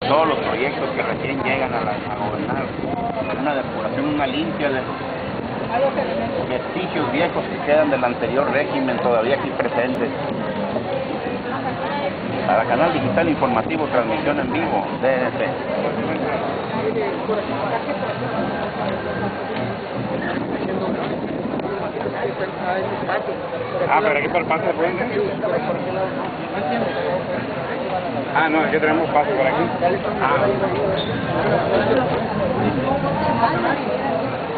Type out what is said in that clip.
todos los proyectos que recién llegan a gobernar, una depuración, una limpia de los vestigios viejos que quedan del anterior régimen todavía aquí presentes. Para Canal Digital Informativo, transmisión en vivo, DNC. Pero aquí por el paso de puente. No, aquí tenemos paso por aquí.